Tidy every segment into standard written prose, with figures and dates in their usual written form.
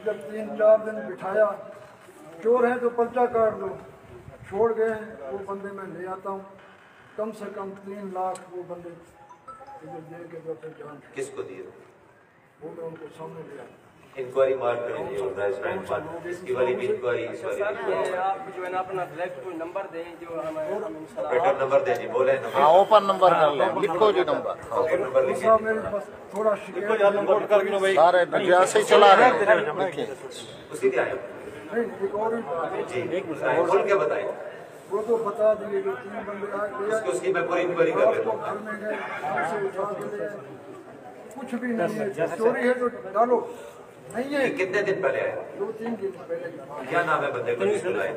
जब 3-4 दिन बिठाया, चोर हैं तो पर्चा काट दो, छोड़ गए वो बंदे मैं ले आता हूँ, कम से कम 3 लाख वो बंदे दे के तो फिर जान। किसको दिए? वो मैं उनको सामने ले आया। इंक्वायरी मार करेंगे इसकी वाली भी इंक्वायरी, इस वाली आप जो है ना अपना फ्लैट कोई नंबर दें जो हमें ऑपरेटर नंबर दे जी, बोले हाँ ओपन नंबर कर ले, लिखो जी नंबर नंबर लिखिए। मेरे पास थोड़ा शिकायत सारे जैसे ही चला रहे हैं। उसी के आए नहीं, एक और जी, बोल के बताएं। वो तो बता दिए कि 3 बंदे आए, उसकी मैं पूरी इंक्वायरी कर लेता हूँ। घर में गए, उसे उठा के ले आए, कुछ भी नहीं है। चोरी है तो डालो, नहीं है। कितने दिन पहले आए? 2-3 दिन पहले। क्या नाम है बंदे को जिसको लाए?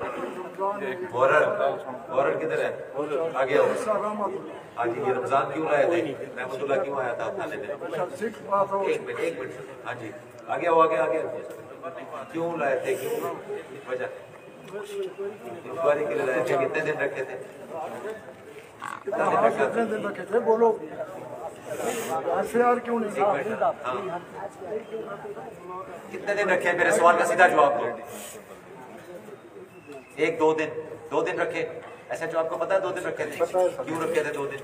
वॉरर किधर है? आगे आओ। आज ये रमजान क्यों लाए थे? रहमतुल्लाह क्यों आया था थाने में? एक मिनट हाँ जी, आगे आओ, आगे क्यों लाए थे, क्यों वजह? इंक्वायरी के लिए लाए थे। कितने दिन रखे थे? कितने दिन रखे थे बोलो, ऐसे क्यों नहीं? कितने दिन रखे? मेरे सवाल का सीधा जवाब दो। 1-2 दिन, 2 दिन रखे। ऐसा जो आपको पता है 2 दिन रखे थे, क्यों रखे थे 2 दिन?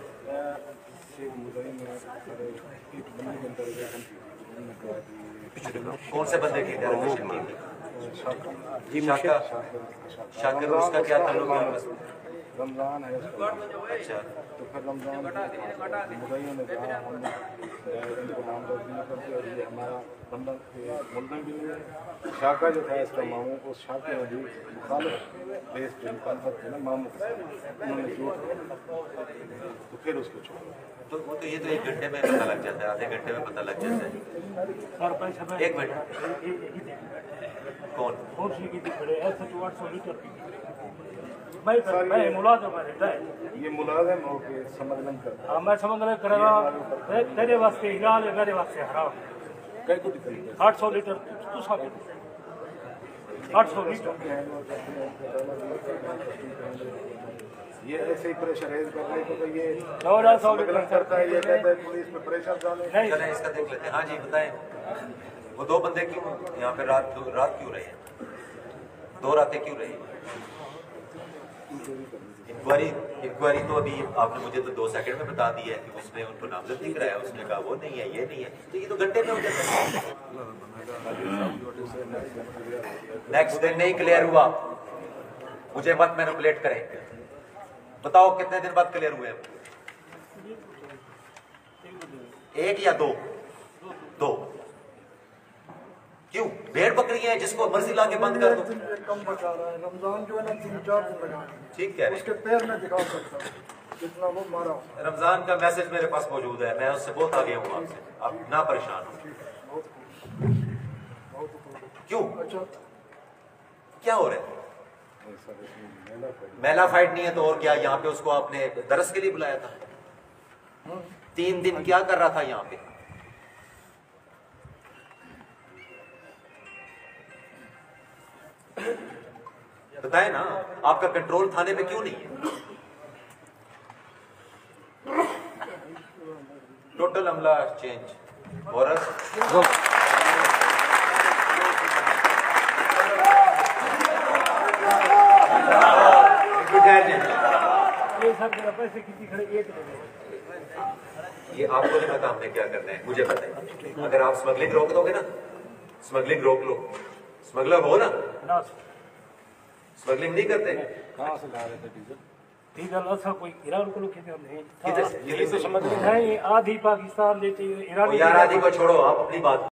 कौन से बंदे की इंटरोगेशन की? शाकिर, उसका क्या ताल्लुक है? रमजान है अच्छा, तो फिर रमजान मुदईयों ने कहा हम इनको नाम दिया करते और ये हमारा बंदा मुल्ज़िम भी नहीं है। शाका जो था इसका मामू, उस शाके में भी मुखालिफ देश पे मुखालफत है ना मामू के साथ, उन्होंने झूठ तो फिर उसको छोड़ा। तो वो तो ये तो 1 घंटे में पता लग जाता है, आधे घंटे में पता लग जाता है। 1 मिनट, कौन? मैं मुलाजिम है, ये मुलाजिम हो के समझलन करता है। मैं समझ करेगा तेरे वास्ते हिलाल है, मेरे वास्ते हराम। 800 लीटर 800 लीटर ये ऐसे ही प्रेशर है करने को, तो ये 1400 लीटर करता है। ये कहता है पुलिस पे प्रेशर डाले। चलें इसका देख लेते हैं। हाँ जी बताएं, वो 2 बंदे क्यों यहाँ पे रात क्यों रहे हैं? 2 रातें क्यों रही? इंक्वायरी तो अभी आपने मुझे तो 2 सेकंड में बता दी है कि उसने उनको नामजद नहीं कराया, उसने कहा वो नहीं है, ये नहीं है, तो ये तो घंटे में हो जाता है। नेक्स्ट दिन नहीं क्लियर हुआ, मुझे मत मैनिपुलेट करें। बताओ कितने दिन बाद क्लियर हुए? 1 या 2? 2 क्यों? भेड़ बकरी है, जिसको मर्जी लाके बंद कर दो। कम बचा रहा है, रमजान जो है ना 3-4 दिन लगा, ठीक कह रहे हैं। उसके पैर में दिखा सकता हूँ जितना वो मारा। रमजान का मैसेज मेरे पास मौजूद है, मैं उससे बहुत आगे हूँ आपसे, आप ना परेशान हो। क्यों? अच्छा क्या हो रहा है? मेला फाइट नहीं है तो और क्या? यहाँ पे उसको आपने दरस के लिए बुलाया था? 3 दिन क्या कर रहा था यहाँ पे? बताए ना, आपका कंट्रोल थाने पे क्यों नहीं है? टोटल अमला चेंज और ये आपको नहीं पता हमने क्या करना है, मुझे पता है। अगर आप स्मगलिंग रोक दोगे ना, स्मगलिंग रोक लो, स्मगलर हो ना, स्मगलिंग नहीं करते। कहाँ से ला रहे थे डीजल? डीजल ऐसा कोई ईरान को नहीं, किधर से? आधी पाकिस्तान लेते ईरान। यार आदि को छोड़ो, आप अपनी बात